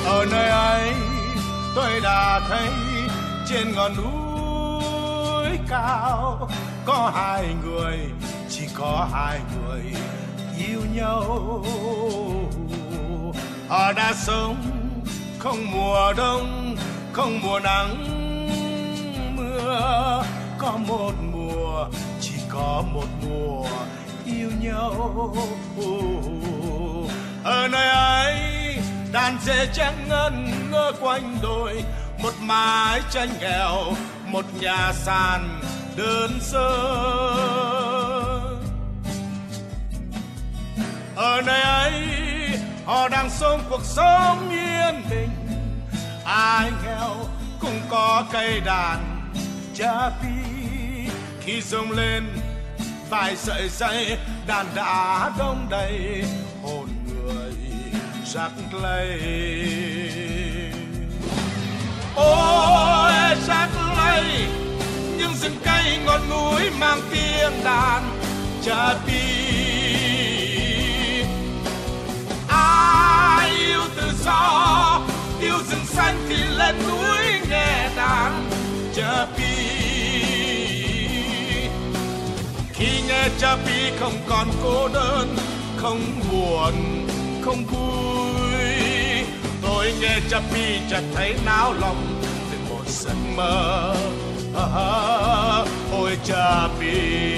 Ở nơi ấy tôi đã thấy trên ngọn núi cao có hai người, chỉ có hai người yêu nhau. Họ đã sống không mùa đông, không mùa nắng mưa, có một mùa, chỉ có một mùa yêu nhau. Ở nơi ấy đàn dê trắng ngân ngơ quanh đồi, một mái tranh nghèo, một nhà sàn đơn sơ. Ở nơi ấy họ đang sống cuộc sống yên bình, ai nghèo cũng có cây đàn chapi. Khi rung lên vài sợi dây, đàn đã đông đầy hồn người rắc lây. Ôi rắc lây, những rừng cây ngọn núi mang tiếng đàn chapi. Ai yêu tự do, yêu rừng xanh thì lên núi nghe đàn chapi. Khi nghe chapi không còn cô đơn, không buồn, không vui. Tôi nghe chapi chợt thấy náo lòng về một giấc mơ. Ôi chapi.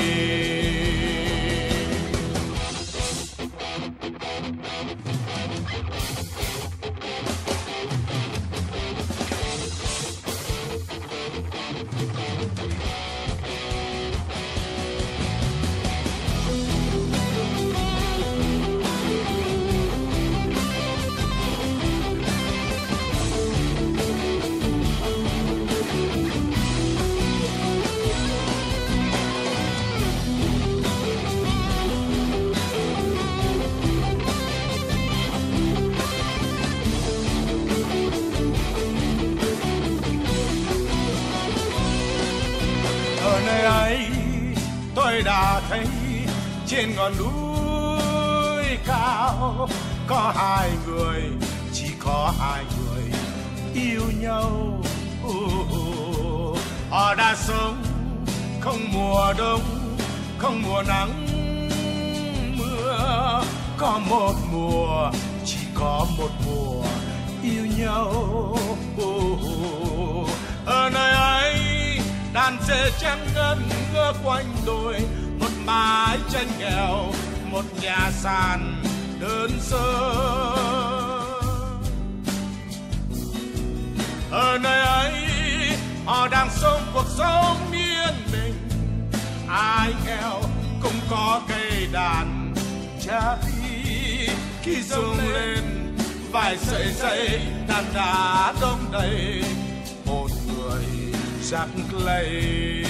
Ở nơi ấy tôi đã thấy trên ngọn núi cao có hai người, chỉ có hai người yêu nhau. Họ đã sống không mùa đông, không mùa nắng mưa, có một mùa, chỉ có một mùa yêu nhau. Ở nơi ấy đàn dê trắng ngân ngơ quanh đồi, một mái tranh nghèo, một nhà sàn đơn sơ. Ở nơi ấy họ đang sống cuộc sống yên bình, ai nghèo cũng có cây đàn chapi. Khi rung lên vài sợi dây, đàn đã đông đầy một người rắc lây.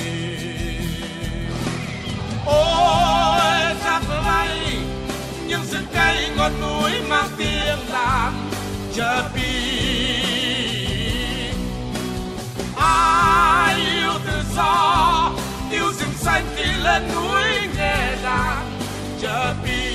Ôi rắc lây, những rừng cây ngọn núi mang tiếng đàn chapi. Ai yêu tự do, yêu rừng xanh thì lên núi nghe đàn chapi.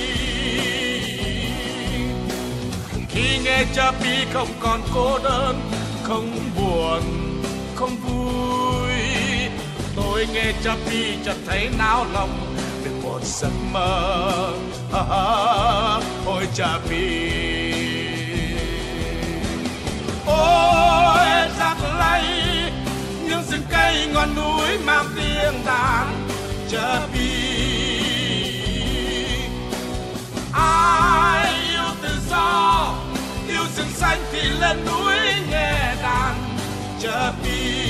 Khi nghe chapi không còn cô đơn, không buồn, không vui. Tôi nghe chapi chợt thấy náo lòng về một giấc mơ. Ôi chapi. Ôi rắc lây, những rừng cây ngọn núi mang tiếng đàn chapi. Ai yêu tự do, yêu rừng xanh thì lên núi nghe đàn chapi.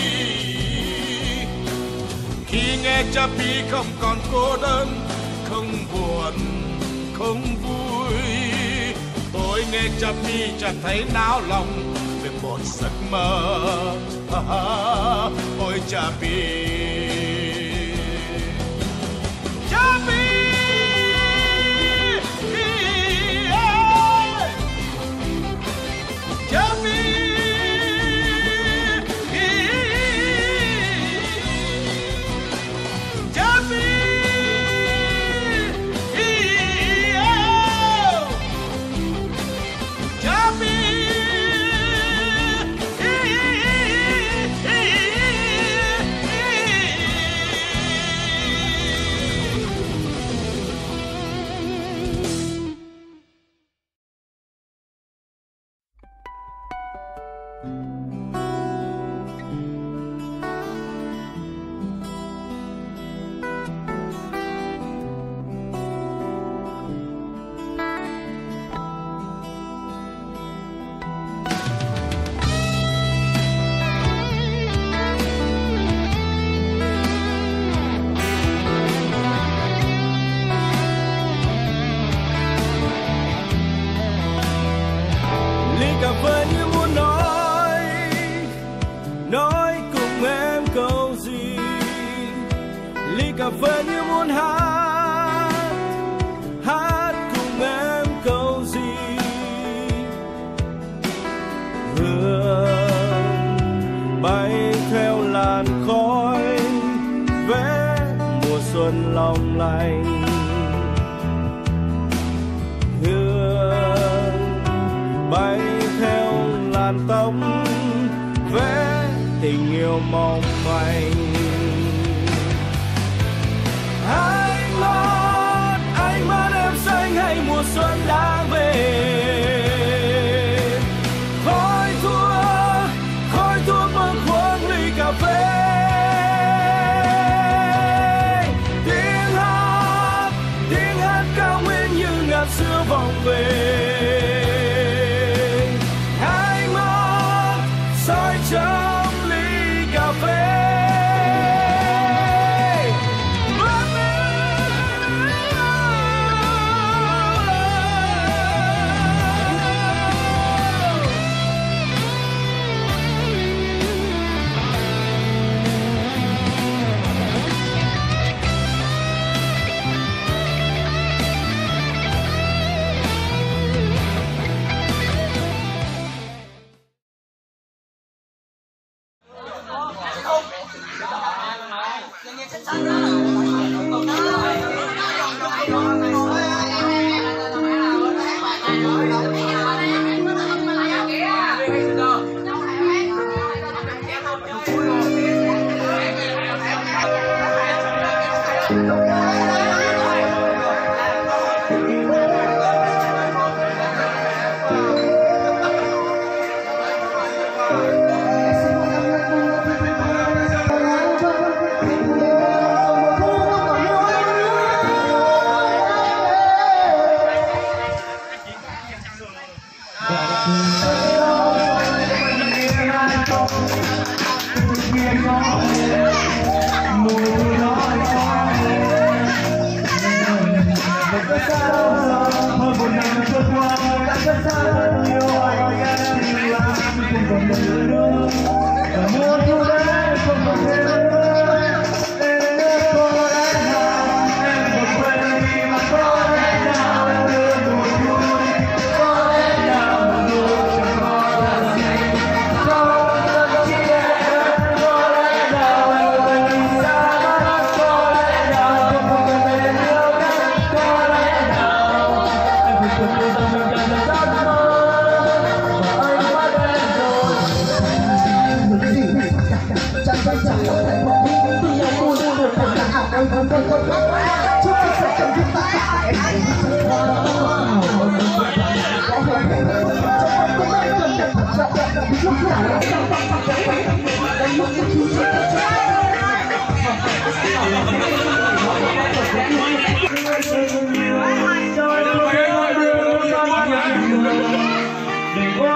Khi nghe chapi không còn cô đơn, không buồn, không vui. Tôi nghe chapi chợt thấy náo lòng về một giấc mơ. Ôi chapi. Chapi. Chapi. Chapi. cà phê như muốn nói cùng em câu gì. Ly cà phê như muốn hát cùng em câu gì. Hương bay theo làn khói vẽ mùa xuân long lanh. Bay theo làn tóc vẽ tình yêu mong manh. Ánh mắt em xanh hay mùa xuân đang về. Khói thuốc bâng khuâng ly cà phê. Tiếng hát cao nguyên như ngàn xưa vọng về. Trong ly cà phê. Đừng